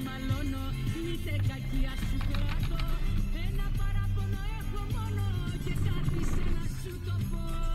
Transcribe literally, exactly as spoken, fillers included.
μαλώνω, μήτε κακία σου κρατώ. Ένα παράπονο έχω μόνο και κάθισε να σου το πω.